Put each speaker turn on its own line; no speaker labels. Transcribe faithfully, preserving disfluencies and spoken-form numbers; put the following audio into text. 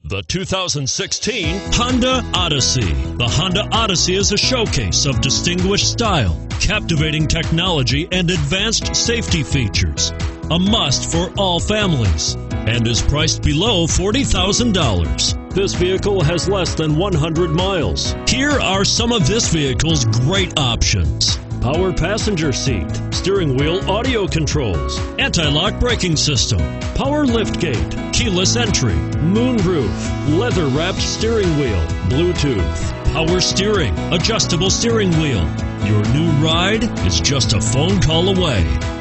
The two thousand sixteen Honda Odyssey. The Honda Odyssey is a showcase of distinguished style, captivating technology, and advanced safety features. A must for all families, and is priced below forty thousand dollars. This vehicle has less than one hundred miles. Here are some of this vehicle's great options: power passenger seat, steering wheel audio controls, anti-lock braking system, power liftgate, keyless entry, moonroof, leather-wrapped steering wheel, Bluetooth, power steering, adjustable steering wheel. Your new ride is just a phone call away.